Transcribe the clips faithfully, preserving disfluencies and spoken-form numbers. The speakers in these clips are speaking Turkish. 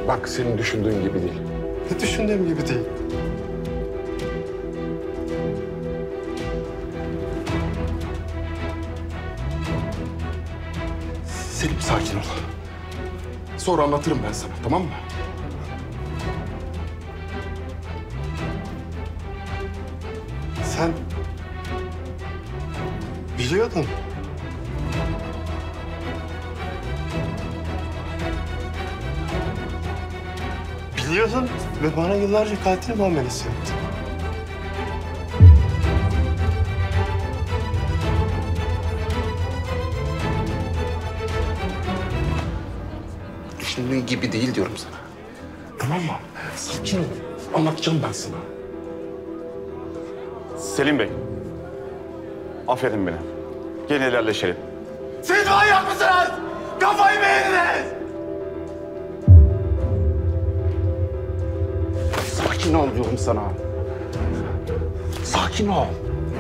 Bak senin düşündüğün gibi değil. Ne düşündüğüm gibi değil. Selim sakin ol. Sonra anlatırım ben sana, tamam mı? Sen biliyordun. Biliyordun ve bana yıllarca katil muamelesi yaptın. Düşündüğün gibi değil diyorum sana. Tamam mı? Sakin ol. Anlatacağım ben sana. Selim Bey, affedin beni. Gelin helalleşelim. Siz manyak mısınız? Kafayı mı yediniz? Sakin ol diyorum sana. Sakin ol.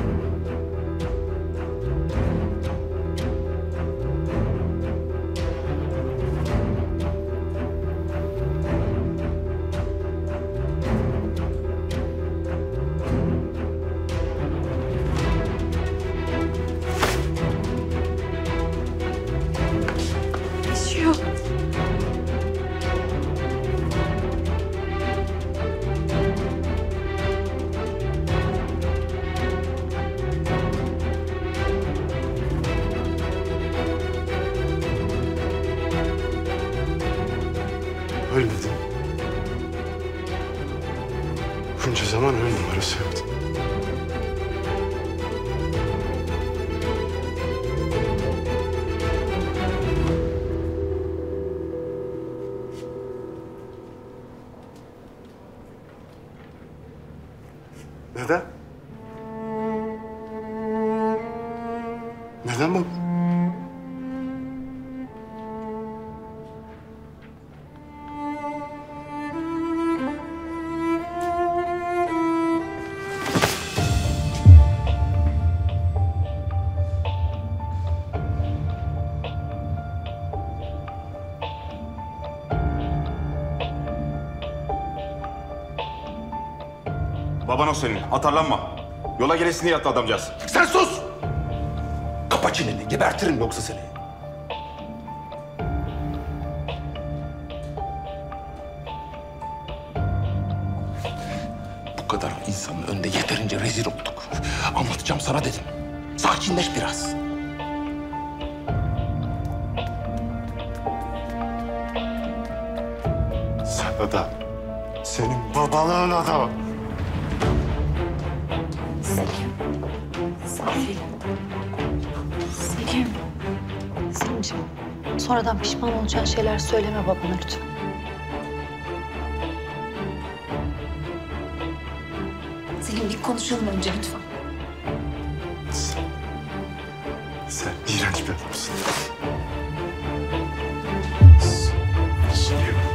Yaşıyor. Ölmedin. Bunca zaman ölüm numarası yaptın. Neden? Neden bu? Baban o senin, atarlanma. Yola gelesini yattı adamcağız. Sen sus! Kapa çeneni, gebertirim yoksa seni. Bu kadar insanın önünde yeterince rezil olduk. Anlatacağım sana dedim. Sakinleş biraz. Sana da senin babalığına da. Selim. Selim. Selim. Selimciğim, sonradan pişman olacağın şeyler söyleme babana lütfen. Selim, bir konuşalım önce lütfen. Sen, sen iğrenç bir adamsın. Selim.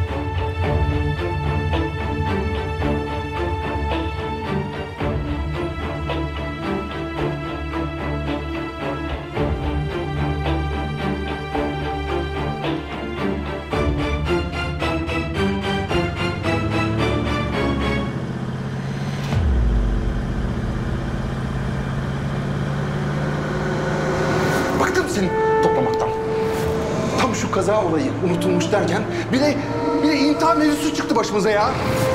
Bıktım seni toplamaktan. Tam şu kaza olayı unutulmuş derken bir de, bir de intihar mevzusu çıktı başımıza ya.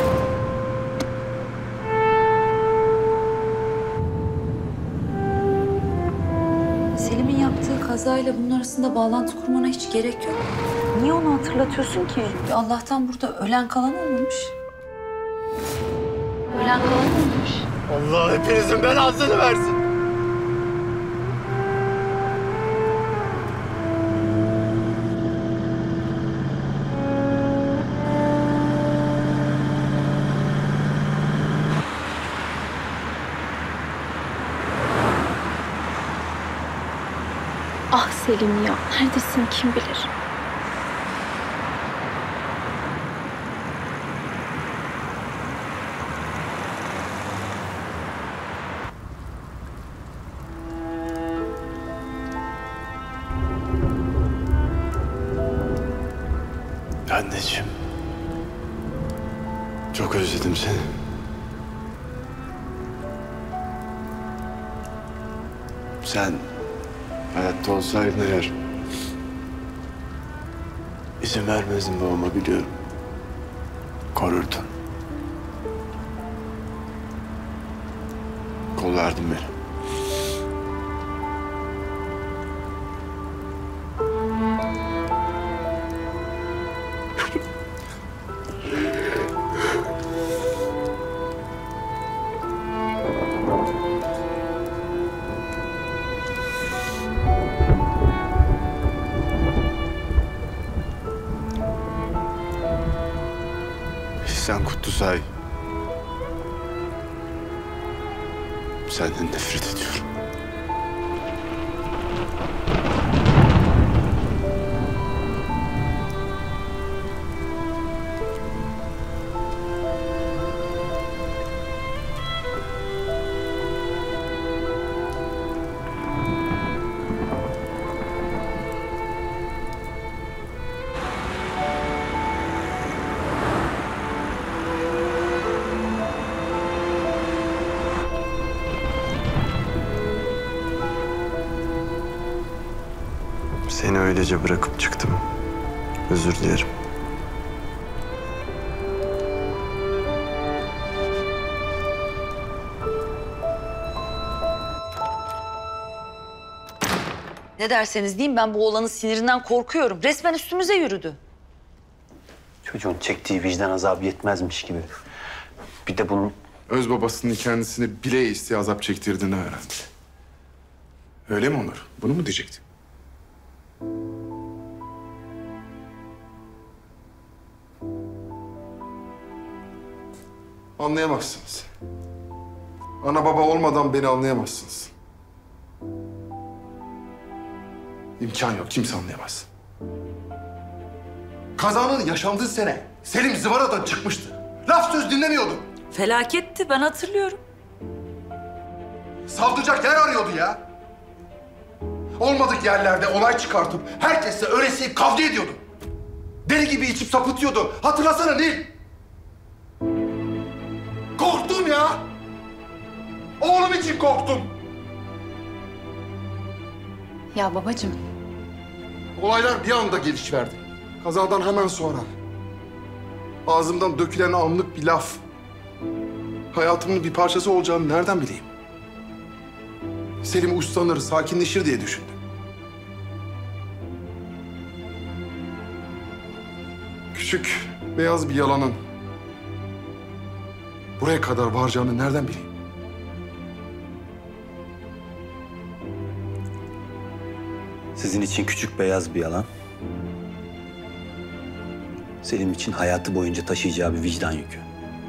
Selim'in yaptığı kazayla bunun arasında bağlantı kurmana hiç gerek yok. Niye onu hatırlatıyorsun ki? Allah'tan burada ölen kalan olmamış. Ölen kalan olmamış. Allah hepinizin belasını versin. Ah Selim ya, neredesin kim bilir? Anneciğim. Çok özledim seni. Sen hayatta olsaydın eğer izin vermezdin babama, biliyorum. Korurdun. Kollardın beni. Sen Kutlusay. Senden nefret ediyorum. Seni öylece bırakıp çıktım. Özür dilerim. Ne derseniz deyin, ben bu oğlanın sinirinden korkuyorum. Resmen üstümüze yürüdü. Çocuğun çektiği vicdan azabı yetmezmiş gibi. Bir de bunun Öz babasının kendisini bile isteye azap çektirdiğini öğrendi. Öyle mi Onur? Bunu mu diyecektin? Anlayamazsınız. Ana baba olmadan beni anlayamazsınız. İmkan yok, kimse anlayamaz. Kazanın yaşandığı sene Selim zıvanadan çıkmıştı. Laf söz dinlemiyordu. Felaketti, ben hatırlıyorum. Saldıracak yer arıyordu ya. Olmadık yerlerde olay çıkartıp herkesle öylesi kavga ediyordu. Deli gibi içip sapıtıyordu. Hatırlasana Nil. Korktum ya. Oğlum için korktum. Ya babacığım, Olaylar bir anda gelişiverdi. Kazadan hemen sonra. Ağzımdan dökülen anlık bir laf. Hayatımın bir parçası olacağını nereden bileyim? Selim uslanır, sakinleşir diye düşündüm. Küçük, beyaz bir yalanın buraya kadar varacağını nereden bileyim? sizin için küçük beyaz bir yalan. Selim için hayatı boyunca taşıyacağı bir vicdan yükü.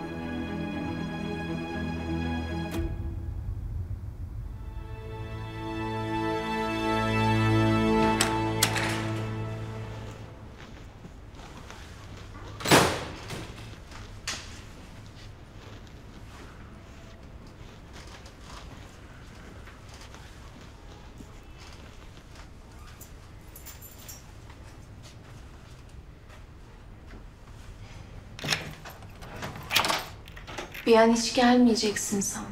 bir an hiç gelmeyeceksin sandım.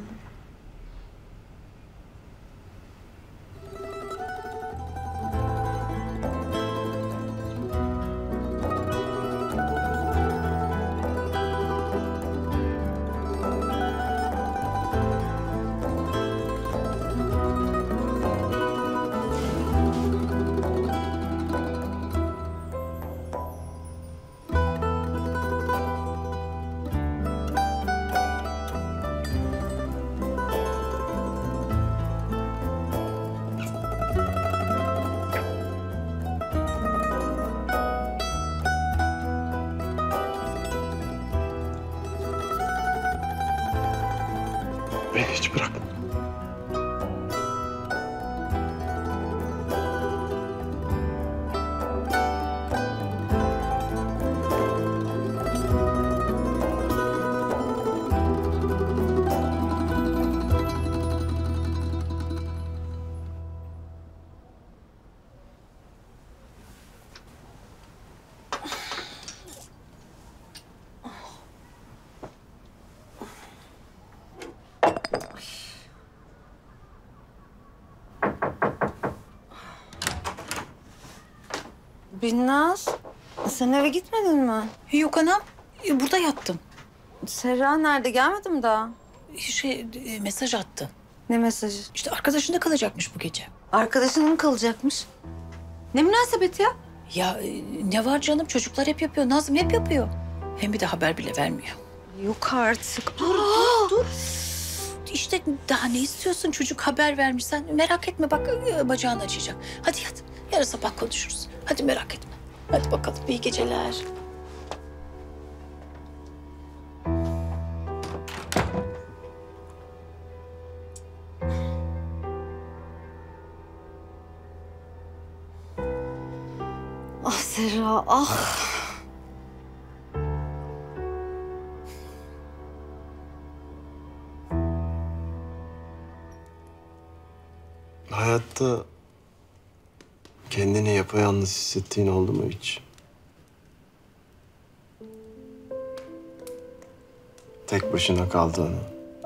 Binnaz, sen eve gitmedin mi? Yok anam, e, burada yattım. Serra nerede? Gelmedi mi daha? Şey, e, mesaj attı. Ne mesajı? İşte arkadaşında kalacakmış bu gece. Arkadaşının mı kalacakmış? Ne münasebet ya? Ya e, ne var canım, çocuklar hep yapıyor. Nazım hep yapıyor. Hem bir de haber bile vermiyor. Yok artık. Dur, dur, dur. İşte daha ne istiyorsun? Çocuk haber vermiş. Sen merak etme bak, e, bacağın acıyacak. Hadi yat. Yarın sabah konuşuruz. Hadi merak etme. Hadi bakalım. İyi geceler. Ah Serra, ah. Hayatta kendini yapayalnız hissettiğin oldu mu hiç? Tek başına kaldığını,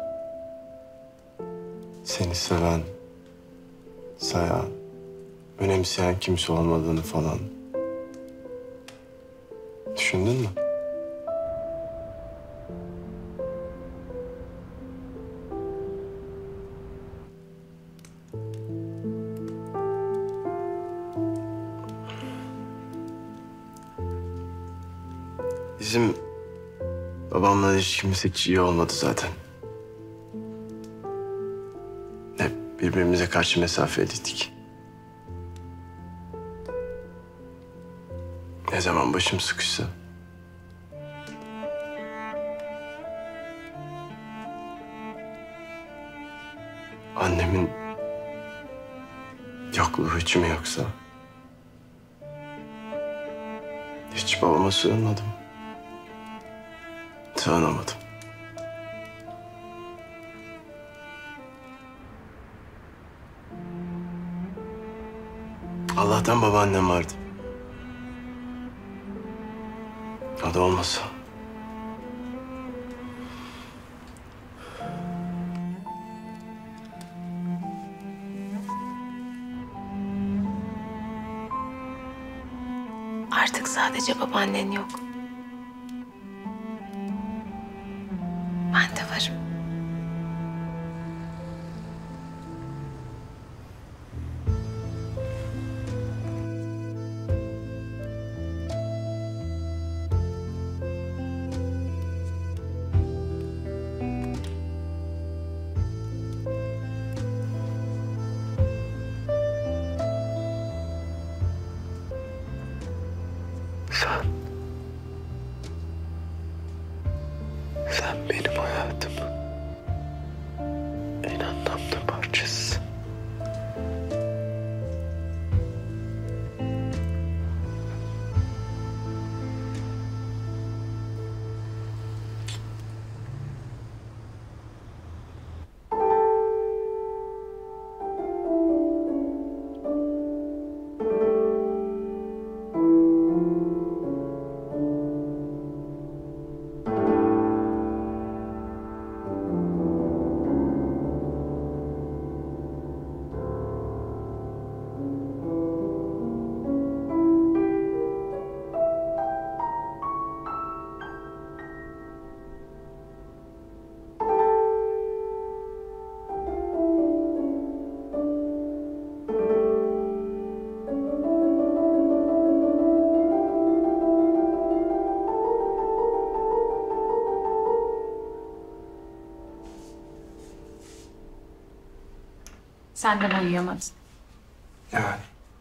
seni seven, sayan, önemseyen kimse olmadığını falan düşündün mü? Bizim babamla ilişkimiz hiç iyi olmadı zaten. Hep birbirimize karşı mesafeliydik. Ne zaman başım sıkışsa annemin yokluğu hiç mi yoksa hiç babama sığınmadım. Sığınamadım. Allah'tan babaannem vardı. O da olmasa. Artık sadece babaannen yok. Ben de varım. Sen... Sen benim hayatımın en anlamlı parçasısın. Sen de uyuyamadın. Yani.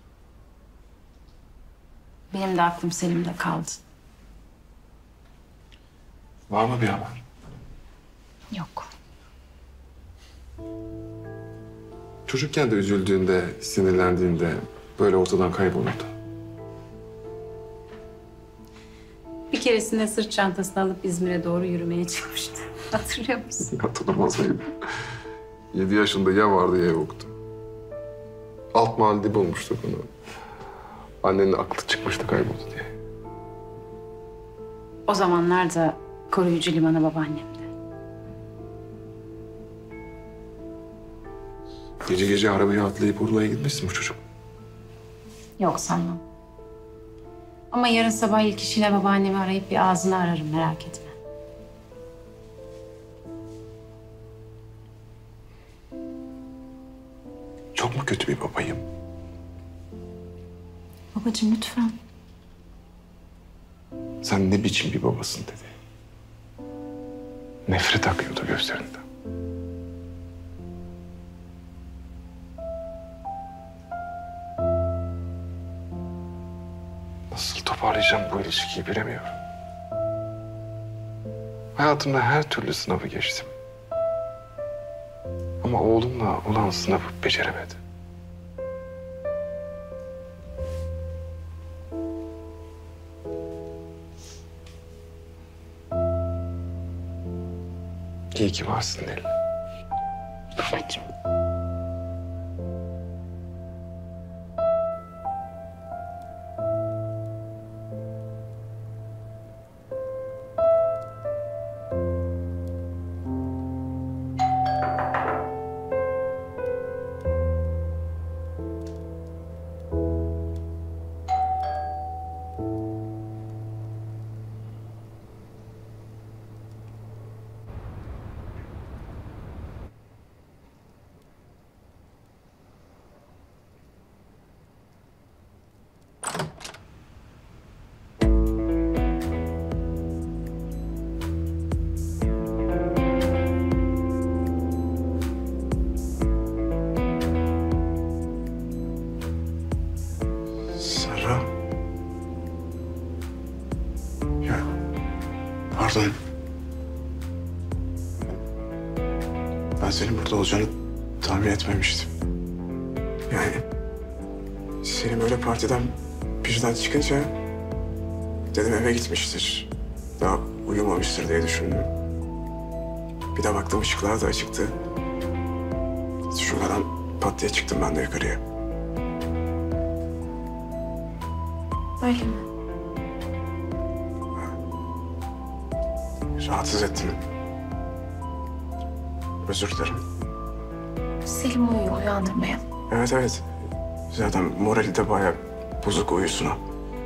Benim de aklım Selim'de kaldı. Var mı bir haber? Yok. Çocukken de üzüldüğünde, sinirlendiğinde böyle ortadan kaybolurdu. Bir keresinde sırt çantasını alıp İzmir'e doğru yürümeye çıkmıştı. Hatırlıyor musun? Hatırlamaz mıyım? Yedi yaşında ya vardı ya yoktu. Alt mahallede bulmuştuk onu. Annenin aklı çıkmıştı, kayboldu diye. O zamanlar da koruyucu limanı babaannemdi. Gece gece arabaya atlayıp Urla'ya gitmişsin bu çocuk. Yok sanmam. Ama yarın sabah ilk işine babaannemi arayıp bir ağzını ararım, merak etme. Çok mu kötü bir babayım? Babacığım lütfen. Sen ne biçim bir babasın dedi. Nefret akıyordu gözlerinden. Nasıl toparlayacağım bu ilişkiyi bilemiyorum. Hayatımda her türlü sınavı geçtim. Ama oğlumla olan sınavı beceremedim. İyi ki varsın Nil. Babacığım. Serra. Ya pardon. Ben senin burada olacağını tahmin etmemiştim. Yani seni böyle partiden birden çıkınca dedim eve gitmiştir. Daha uyumamıştır diye düşündüm. Bir de baktım ışıklar da açıktı. Şuradan pat diye çıktım ben de yukarıya. Öyle mi? Rahatsız ettim. Özür dilerim. Selim uyuyor, uyandırmayalım. Evet evet. Zaten morali de bayağı bozuk uyusun o.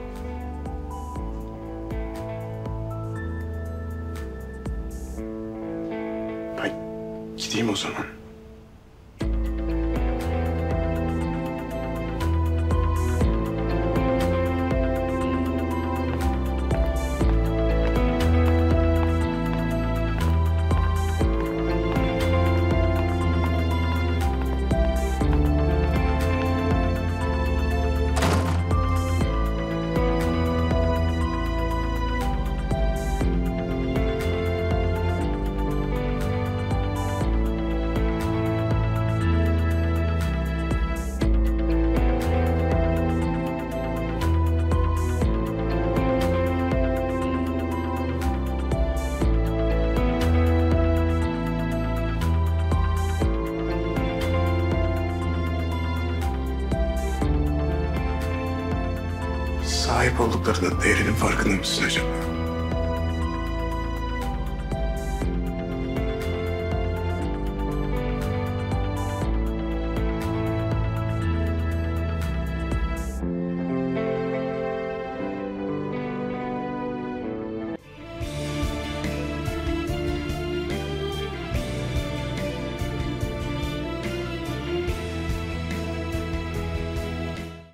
Ben gideyim o zaman. Sahip olduklarının değerinin farkında mısın acaba?